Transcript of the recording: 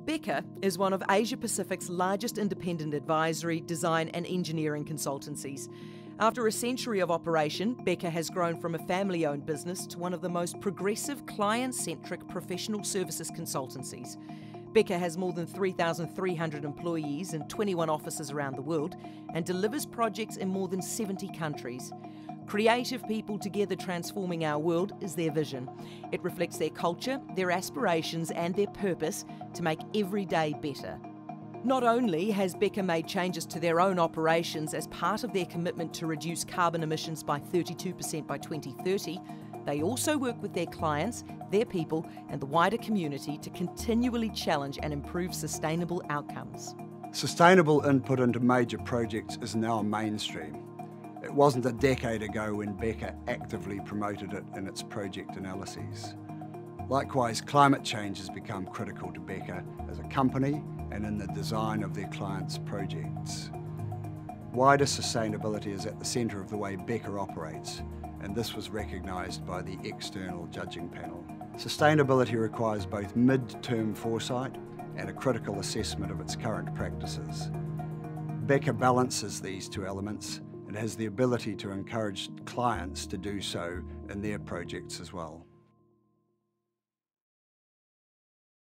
Beca is one of Asia Pacific's largest independent advisory, design and engineering consultancies. After a century of operation, Beca has grown from a family-owned business to one of the most progressive, client-centric professional services consultancies. Beca has more than 3,300 employees in 21 offices around the world and delivers projects in more than 70 countries. Creative people together transforming our world is their vision. It reflects their culture, their aspirations and their purpose to make every day better. Not only has Beca made changes to their own operations as part of their commitment to reduce carbon emissions by 32% by 2030, they also work with their clients, their people and the wider community to continually challenge and improve sustainable outcomes. Sustainable input into major projects is now mainstream. It wasn't a decade ago when Beca actively promoted it in its project analyses. Likewise, climate change has become critical to Beca as a company and in the design of their clients' projects. Wider sustainability is at the centre of the way Beca operates, and this was recognised by the external judging panel. Sustainability requires both mid-term foresight and a critical assessment of its current practices. Beca balances these two elements and has the ability to encourage clients to do so in their projects as well.